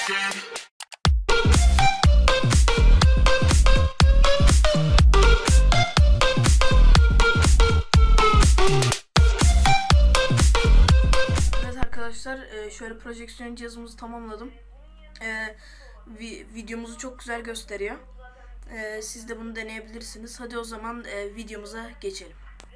Arkadaşlar şöyle projeksiyon cihazımızı tamamladım. Videomuzu çok güzel gösteriyor. Siz de bunu deneyebilirsiniz. Hadi o zaman videomuza geçelim.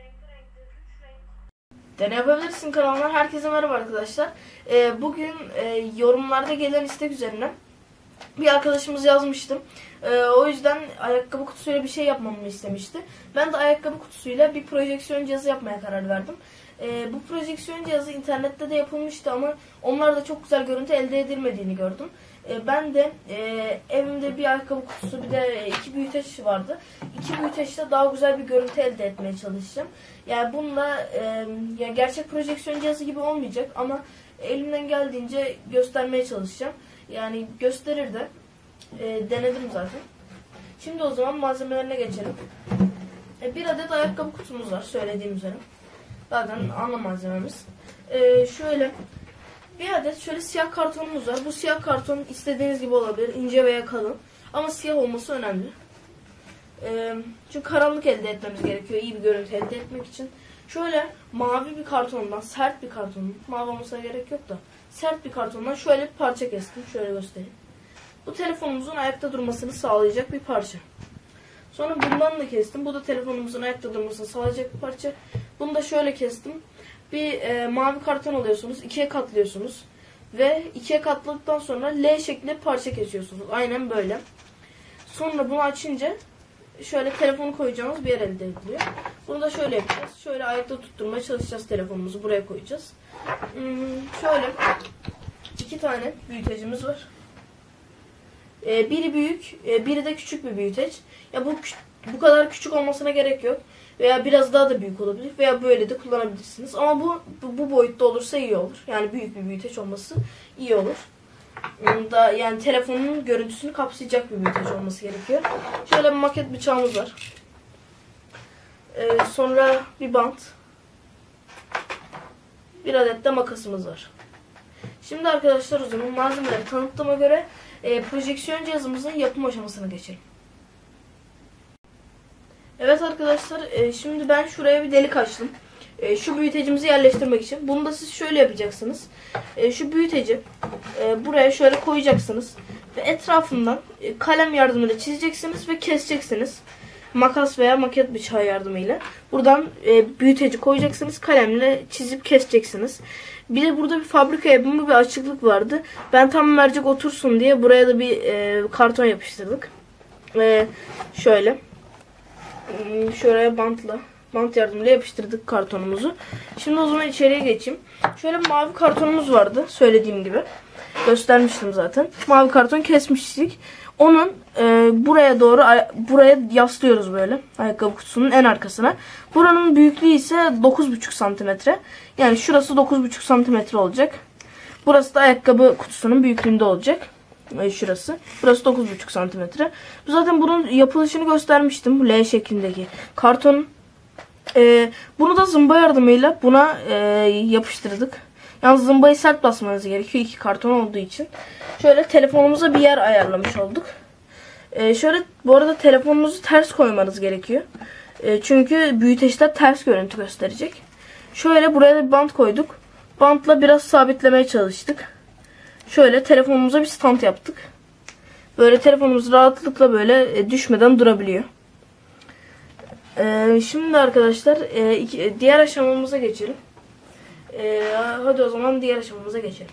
Deney Yapabilirsin kanalından herkese merhaba arkadaşlar. Bugün yorumlarda gelen istek üzerine bir arkadaşımız yazmıştım. O yüzden ayakkabı kutusuyla bir şey yapmamı istemişti. Ben de ayakkabı kutusuyla bir projeksiyon cihazı yapmaya karar verdim. Bu projeksiyon cihazı internette de yapılmıştı ama onlarda çok güzel görüntü elde edilmediğini gördüm. Ben de evimde bir ayakkabı kutusu bir de iki büyüteç vardı. İki büyüteçte daha güzel bir görüntü elde etmeye çalışacağım. Yani bununla gerçek projeksiyon cihazı gibi olmayacak ama elimden geldiğince göstermeye çalışacağım. Yani gösterir de denedim zaten. Şimdi o zaman malzemelerine geçelim. Bir adet ayakkabı kutumuz var söylediğim üzere. Zaten ana malzememiz. Şöyle bir adet şöyle siyah kartonumuz var. Bu siyah karton istediğiniz gibi olabilir. İnce veya kalın. Ama siyah olması önemli. Çünkü karanlık elde etmemiz gerekiyor. İyi bir görüntü elde etmek için. Şöyle mavi bir kartondan, sert bir kartondan, mavi olmasına gerek yok da sert bir kartondan şöyle bir parça kestim. Şöyle göstereyim. Bu telefonumuzun ayakta durmasını sağlayacak bir parça. Sonra bundan da kestim. Bu da telefonumuzun ayakta durmasını sağlayacak bir parça. Bunu da şöyle kestim. Bir mavi karton alıyorsunuz. İkiye katlıyorsunuz. Ve ikiye katladıktan sonra L şeklinde parça kesiyorsunuz. Aynen böyle. Sonra bunu açınca şöyle telefonu koyacağımız bir yer elde ediliyor. Bunu da şöyle yapacağız. Şöyle ayakta tutturmaya çalışacağız telefonumuzu. Buraya koyacağız. Şöyle iki tane büyütecimiz var. Biri büyük, biri de küçük bir büyüteç. Ya bu kadar küçük olmasına gerek yok. Veya biraz daha da büyük olabilir. Veya böyle de kullanabilirsiniz. Ama bu boyutta olursa iyi olur. Yani büyük bir büyüteç olması iyi olur. Yani telefonun görüntüsünü kapsayacak bir büyüteç olması gerekiyor. Şöyle bir maket bıçağımız var. Sonra bir bant. Bir adet de makasımız var. Şimdi arkadaşlar o zaman malzemeleri tanıttığıma göre projeksiyon cihazımızın yapım aşamasına geçelim. Evet arkadaşlar şimdi ben şuraya bir delik açtım. Şu büyütecimizi yerleştirmek için. Bunu da siz şöyle yapacaksınız. Şu büyüteci buraya şöyle koyacaksınız. Ve etrafından kalem yardımıyla çizeceksiniz ve keseceksiniz. Makas veya maket bıçağı yardımıyla. Buradan büyüteci koyacaksınız. Kalemle çizip keseceksiniz. Bir de burada bir fabrika yapımı bir açıklık vardı. Ben tam mercek otursun diye buraya da bir karton yapıştırdık. Şöyle. Şuraya bant yardımıyla yapıştırdık kartonumuzu. Şimdi o zaman içeriye geçeyim. Şöyle mavi kartonumuz vardı. Söylediğim gibi. Göstermiştim zaten. Mavi karton kesmiştik. Onun buraya yaslıyoruz böyle. Ayakkabı kutusunun en arkasına. Buranın büyüklüğü ise 9,5 santimetre. Yani şurası 9,5 santimetre olacak. Burası da ayakkabı kutusunun büyüklüğünde olacak. Şurası. Burası 9,5 santimetre. Zaten bunun yapılışını göstermiştim. L şeklindeki karton. Bunu da zımba yardımıyla buna yapıştırdık. Yalnız zımbayı sert basmanız gerekiyor. İki karton olduğu için. Şöyle telefonumuza bir yer ayarlamış olduk. Şöyle bu arada telefonunuzu ters koymanız gerekiyor. Çünkü büyüteçler ters görüntü gösterecek. Şöyle buraya da bir bant koyduk. Bantla biraz sabitlemeye çalıştık. Şöyle telefonumuza bir stand yaptık. Böyle telefonumuz rahatlıkla böyle düşmeden durabiliyor. Şimdi arkadaşlar diğer aşamamıza geçelim. Hadi o zaman diğer aşamamıza geçelim.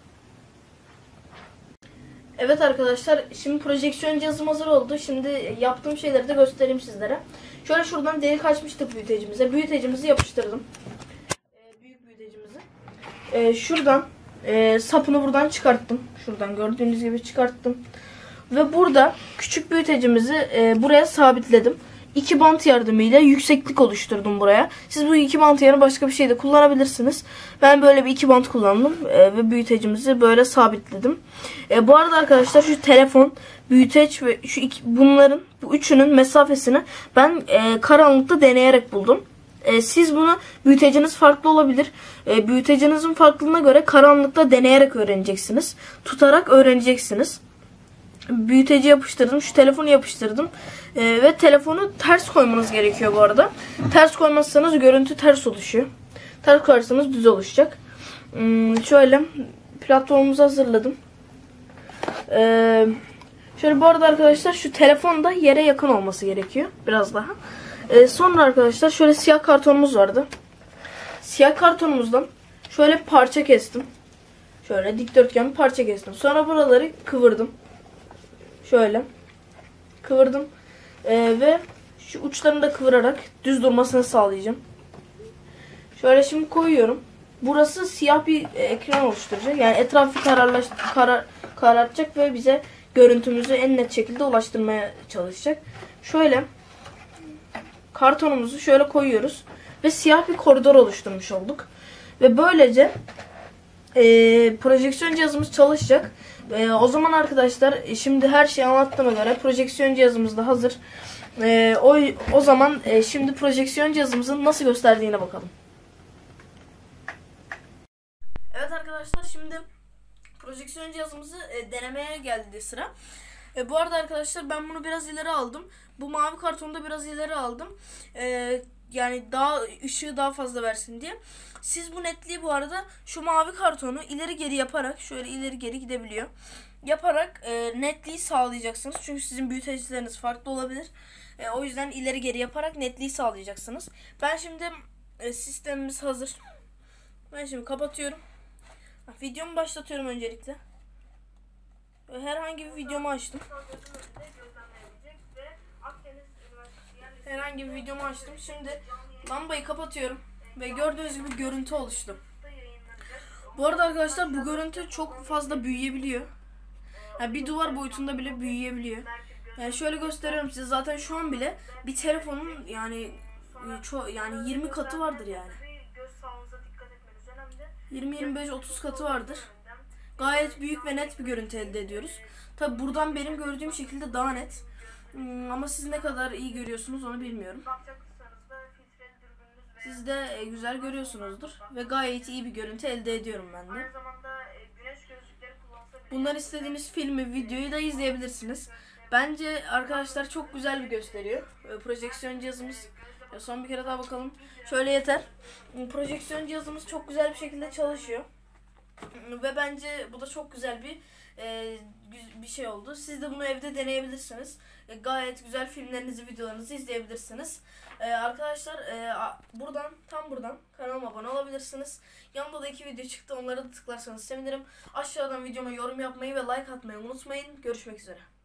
Evet arkadaşlar şimdi projeksiyon cihazım hazır oldu. Şimdi yaptığım şeyleri de göstereyim sizlere. Şöyle şuradan delik açmıştık büyütecimize. Büyütecimizi yapıştırdım. Büyük büyütecimizi. Şuradan sapını buradan çıkarttım. Şuradan gördüğünüz gibi çıkarttım. Ve burada küçük büyütecimizi buraya sabitledim. İki bant yardımıyla yükseklik oluşturdum buraya. Siz bu iki bant yerine başka bir şey de kullanabilirsiniz. Ben böyle bir iki bant kullandım ve büyütecimizi böyle sabitledim. Bu arada arkadaşlar şu telefon, büyüteç ve bu üçünün mesafesini ben karanlıkta deneyerek buldum. Siz bunu, büyüteciniz farklı olabilir. Büyütecinizin farklılığına göre karanlıkta deneyerek öğreneceksiniz. Tutarak öğreneceksiniz. Büyüteci yapıştırdım. Şu telefonu yapıştırdım. Ve telefonu ters koymanız gerekiyor bu arada. Ters koymazsanız görüntü ters oluşuyor. Ters koyarsanız düz oluşacak. Şöyle platformumuzu hazırladım. Şöyle bu arada arkadaşlar şu telefon da yere yakın olması gerekiyor. Biraz daha. Sonra arkadaşlar şöyle siyah kartonumuz vardı. Siyah kartonumuzdan şöyle parça kestim. Şöyle dikdörtgen bir parça kestim. Sonra buraları kıvırdım. Şöyle kıvırdım. Ve şu uçlarını da kıvırarak düz durmasını sağlayacağım. Şöyle şimdi koyuyorum. Burası siyah bir ekran oluşturacak. Yani etrafı karartacak ve bize görüntümüzü en net şekilde ulaştırmaya çalışacak. Şöyle kartonumuzu şöyle koyuyoruz. Ve siyah bir koridor oluşturmuş olduk. Ve böylece projeksiyon cihazımız çalışacak. O zaman arkadaşlar şimdi her şeyi anlattığıma göre projeksiyon cihazımız da hazır. O zaman şimdi projeksiyon cihazımızın nasıl gösterdiğine bakalım. Evet arkadaşlar, şimdi projeksiyon cihazımızı denemeye geldi sıra. Bu arada arkadaşlar ben bunu biraz ileri aldım. Bu mavi kartonu da biraz ileri aldım. Yani daha ışığı daha fazla versin diye. Siz bu netliği bu arada şu mavi kartonu ileri geri yaparak, şöyle ileri geri gidebiliyor, yaparak netliği sağlayacaksınız. Çünkü sizin büyütecileriniz farklı olabilir. O yüzden ileri geri yaparak netliği sağlayacaksınız. Ben şimdi sistemimiz hazır. Ben şimdi kapatıyorum. Videomu başlatıyorum öncelikle. Herhangi bir videomu açtım. Herhangi bir videomu açtım. Şimdi lambayı kapatıyorum. Ve gördüğünüz gibi görüntü oluştu. Bu arada arkadaşlar bu görüntü çok fazla büyüyebiliyor. Yani bir duvar boyutunda bile büyüyebiliyor. Yani şöyle gösteriyorum size. Zaten şu an bile bir telefonun yani 20 katı vardır yani. 20-25-30 katı vardır. Gayet büyük ve net bir görüntü elde ediyoruz. Tabi buradan benim gördüğüm şekilde daha net. Ama siz ne kadar iyi görüyorsunuz onu bilmiyorum. Siz de güzel görüyorsunuzdur. Ve gayet iyi bir görüntü elde ediyorum ben de. Bundan istediğiniz filmi, videoyu da izleyebilirsiniz. Bence arkadaşlar çok güzel bir gösteriyor. Projeksiyon cihazımız. Son bir kere daha bakalım. Şöyle yeter. Projeksiyon cihazımız çok güzel bir şekilde çalışıyor. Ve bence bu da çok güzel bir şey oldu. Siz de bunu evde deneyebilirsiniz. Gayet güzel filmlerinizi, videolarınızı izleyebilirsiniz. Arkadaşlar tam buradan kanalıma abone olabilirsiniz. Yanımda da 2 video çıktı. Onlara da tıklarsanız sevinirim. Aşağıdan videoma yorum yapmayı ve like atmayı unutmayın. Görüşmek üzere.